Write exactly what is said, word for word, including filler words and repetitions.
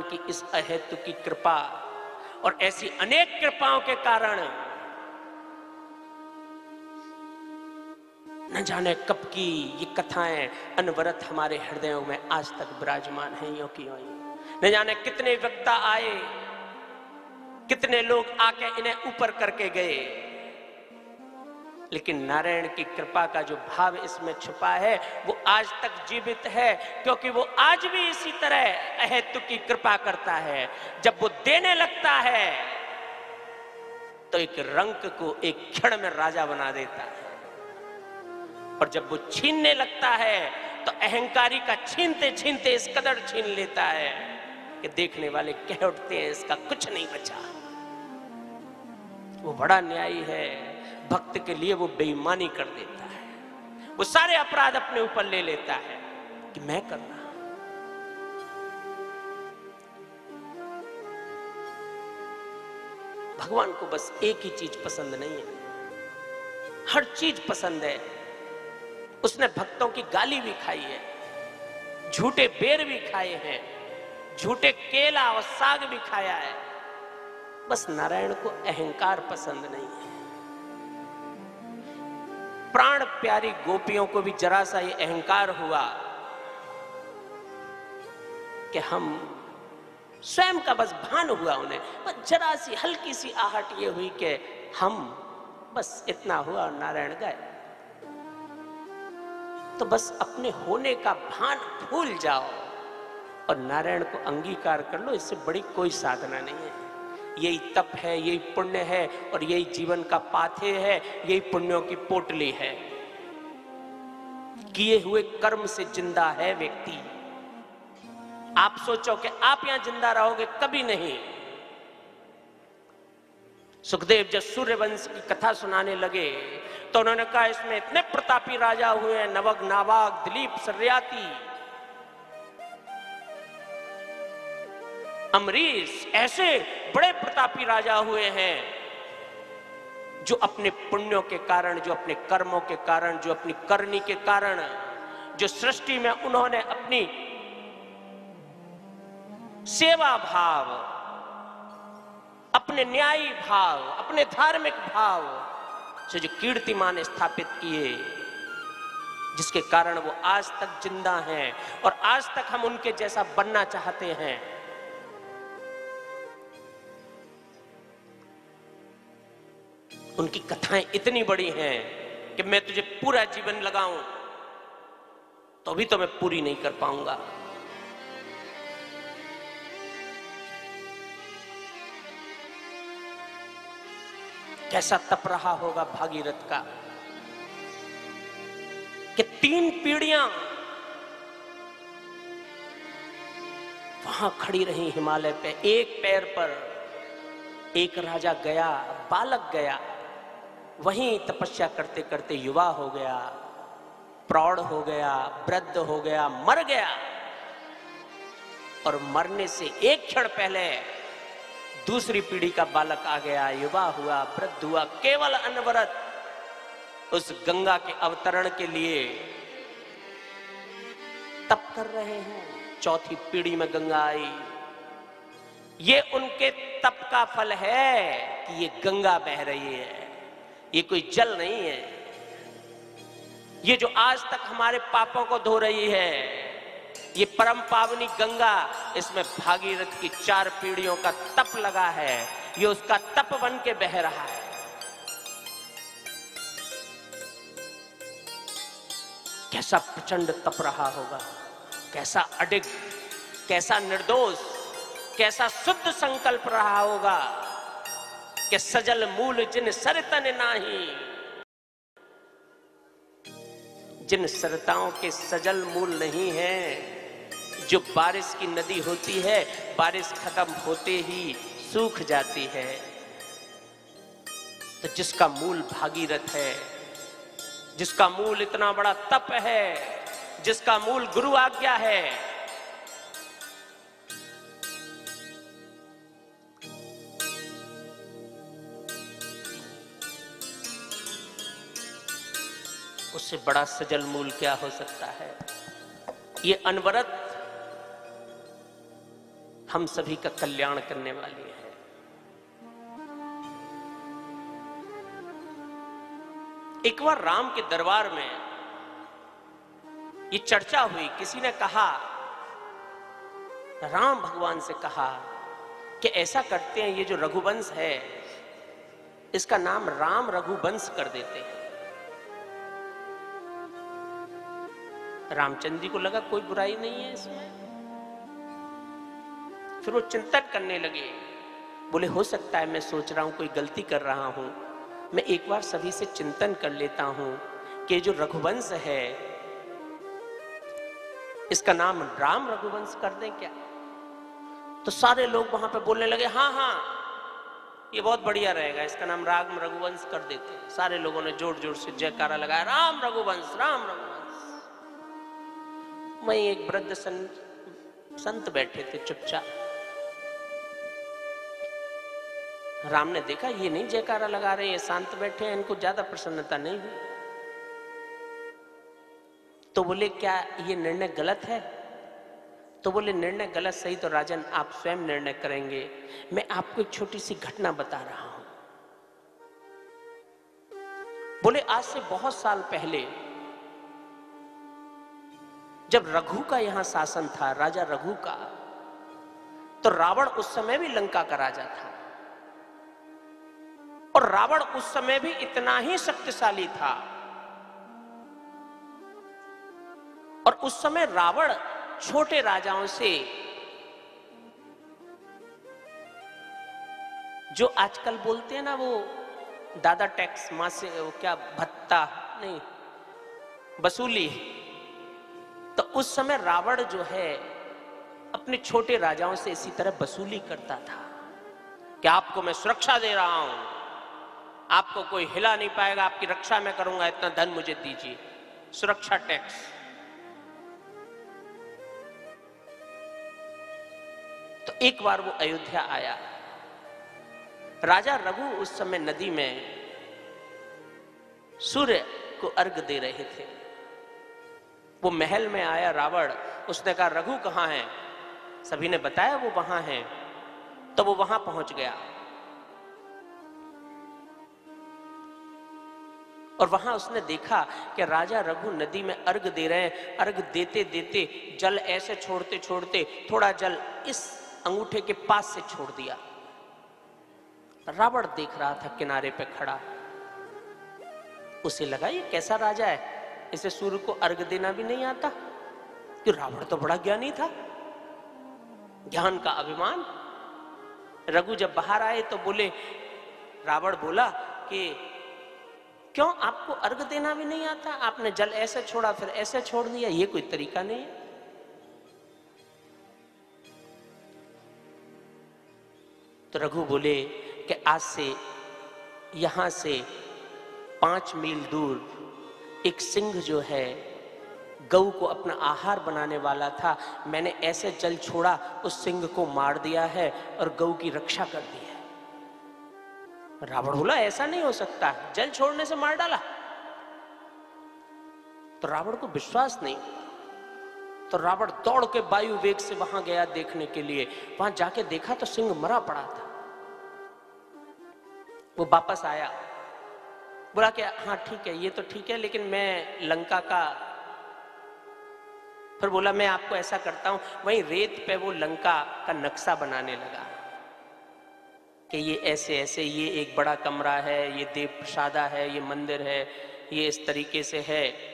भगवान की इस अहेतु की कृपा और ऐसी अनेक कृपाओं के कारण न जाने कब की ये कथाएं अनवरत हमारे हृदयों में आज तक विराजमान हैं, यों की यों ही। न जाने कितने वक्ता आए, कितने लोग आके इन्हें ऊपर करके गए, लेकिन नारायण की कृपा का जो भाव इसमें छुपा है वो आज तक जीवित है, क्योंकि वो आज भी इसी तरह अहेतु की कृपा करता है। जब वो देने लगता है तो एक रंक को एक क्षण में राजा बना देता है, और जब वो छीनने लगता है तो अहंकारी का छीनते छीनते इस कदर छीन लेता है कि देखने वाले कह उठते हैं इसका कुछ नहीं बचा। वो बड़ा न्यायी है, भक्त के लिए वो बेईमानी कर देता है, वो सारे अपराध अपने ऊपर ले लेता है कि मैं करना। भगवान को बस एक ही चीज पसंद नहीं है, हर चीज पसंद है। उसने भक्तों की गाली भी खाई है, झूठे बेर भी खाए हैं, झूठे केला और साग भी खाया है। बस नारायण को अहंकार पसंद नहीं है। प्राण प्यारी गोपियों को भी जरा सा ये अहंकार हुआ कि हम स्वयं का बस भान हुआ उन्हें, बस जरा सी हल्की सी आहट ये हुई कि हम बस इतना हुआ और नारायण गए। तो बस अपने होने का भान भूल जाओ और नारायण को अंगीकार कर लो, इससे बड़ी कोई साधना नहीं है। यही तप है, यही पुण्य है, और यही जीवन का पाथेय है, यही पुण्यों की पोटली है। किए हुए कर्म से जिंदा है व्यक्ति। आप सोचो कि आप यहां जिंदा रहोगे, कभी नहीं। सुखदेव जब सूर्यवंश की कथा सुनाने लगे तो उन्होंने कहा इसमें इतने प्रतापी राजा हुए हैं, नवग, नावाग, दिलीप, सरियाती, अमरीश, ऐसे बड़े प्रतापी राजा हुए हैं जो अपने पुण्यों के कारण, जो अपने कर्मों के कारण, जो अपनी करनी के कारण, जो सृष्टि में उन्होंने अपनी सेवा भाव, अपने न्यायी भाव, अपने धार्मिक भाव से जो कीर्तिमान स्थापित किए, जिसके कारण वो आज तक जिंदा हैं और आज तक हम उनके जैसा बनना चाहते हैं। उनकी कथाएं इतनी बड़ी हैं कि मैं तुझे पूरा जीवन लगाऊं तो भी तो मैं पूरी नहीं कर पाऊंगा। कैसा तप रहा होगा भागीरथ का कि तीन पीढ़ियां वहां खड़ी रही हिमालय पे, एक पैर पर। एक राजा गया, बालक गया, वहीं तपस्या करते करते युवा हो गया, प्रौढ़ हो गया, वृद्ध हो गया, मर गया। और मरने से एक क्षण पहले दूसरी पीढ़ी का बालक आ गया, युवा हुआ, वृद्ध हुआ, केवल अनवरत उस गंगा के अवतरण के लिए तप कर रहे हैं। चौथी पीढ़ी में गंगा आई। ये उनके तप का फल है कि ये गंगा बह रही है, ये कोई जल नहीं है। ये जो आज तक हमारे पापों को धो रही है, ये परम पावनी गंगा, इसमें भागीरथ की चार पीढ़ियों का तप लगा है। ये उसका तप बन के बह रहा है। कैसा प्रचंड तप रहा होगा, कैसा अडिग, कैसा निर्दोष, कैसा शुद्ध संकल्प रहा होगा कि सजल मूल जिन सरतन नाही। जिन सरताओं के सजल मूल नहीं है, जो बारिश की नदी होती है, बारिश खत्म होते ही सूख जाती है, तो जिसका मूल भागीरथ है, जिसका मूल इतना बड़ा तप है, जिसका मूल गुरु आज्ञा है, उससे बड़ा सजल मूल क्या हो सकता है। ये अनवरत हम सभी का कल्याण करने वाली है। एक बार राम के दरबार में ये चर्चा हुई। किसी ने कहा, राम भगवान से कहा कि ऐसा करते हैं, ये जो रघुवंश है इसका नाम राम रघुवंश कर देते हैं। रामचंद्र जी को लगा कोई बुराई नहीं है इसमें। फिर वो चिंतन करने लगे। बोले हो सकता है, मैं सोच रहा हूं कोई गलती कर रहा हूं, मैं एक बार सभी से चिंतन कर लेता हूं कि जो रघुवंश है इसका नाम राम रघुवंश कर दें क्या। तो सारे लोग वहां पे बोलने लगे, हाँ हाँ ये बहुत बढ़िया रहेगा, इसका नाम राम रघुवंश कर देते हैं। सारे लोगों ने जोर जोर से जयकारा लगाया, राम रघुवंश राम रघुवंश। वहीं एक वृद्ध संत संत बैठे थे चुपचाप। राम ने देखा ये नहीं जयकारा लगा रहे, ये शांत बैठे हैं, इनको ज्यादा प्रसन्नता नहीं हुई। तो बोले क्या ये निर्णय गलत है। तो बोले निर्णय गलत सही तो राजन आप स्वयं निर्णय करेंगे, मैं आपको एक छोटी सी घटना बता रहा हूं। बोले आज से बहुत साल पहले जब रघु का यहां शासन था, राजा रघु का, तो रावण उस समय भी लंका का राजा था। और रावण उस समय भी इतना ही शक्तिशाली था। और उस समय रावण छोटे राजाओं से, जो आजकल बोलते हैं ना वो दादा टैक्स, मां से वो क्या भत्ता नहीं वसूली, तो उस समय रावण जो है अपने छोटे राजाओं से इसी तरह वसूली करता था कि आपको मैं सुरक्षा दे रहा हूं, आपको कोई हिला नहीं पाएगा, आपकी रक्षा मैं करूंगा, इतना धन मुझे दीजिए, सुरक्षा टैक्स। तो एक बार वो अयोध्या आया। राजा रघु उस समय नदी में सूर्य को अर्घ दे रहे थे। वो महल में आया रावण, उसने कहा रघु कहां है। सभी ने बताया वो वहां है। तो वो वहां पहुंच गया और वहां उसने देखा कि राजा रघु नदी में अर्घ दे रहे हैं। अर्घ देते देते जल ऐसे छोड़ते छोड़ते थोड़ा जल इस अंगूठे के पास से छोड़ दिया। रावण देख रहा था किनारे पे खड़ा। उसे लगा ये कैसा राजा है, इसे सूर्य को अर्घ देना भी नहीं आता। कि रावण तो बड़ा ज्ञानी था, ज्ञान का अभिमान। रघु जब बाहर आए तो बोले, रावण बोला कि क्यों आपको अर्घ देना भी नहीं आता, आपने जल ऐसे छोड़ा फिर ऐसे छोड़ दिया, ये कोई तरीका नहीं है। तो रघु बोले कि आज से यहां से पांच मील दूर एक सिंह जो है गऊ को अपना आहार बनाने वाला था, मैंने ऐसे जल छोड़ा उस सिंह को मार दिया है और गऊ की रक्षा कर दी है। रावण बोला ऐसा नहीं हो सकता, जल छोड़ने से मार डाला। तो रावण को विश्वास नहीं। तो रावण दौड़ के वायु वेग से वहां गया देखने के लिए। वहां जाके देखा तो सिंह मरा पड़ा था। वो वापस आया, बोला कि हाँ ठीक है, ये तो ठीक है, लेकिन मैं लंका का। फिर बोला मैं आपको ऐसा करता हूं, वहीं रेत पे वो लंका का नक्शा बनाने लगा कि ये ऐसे ऐसे, ये एक बड़ा कमरा है, ये देव प्रसादा है, ये मंदिर है, ये इस तरीके से है।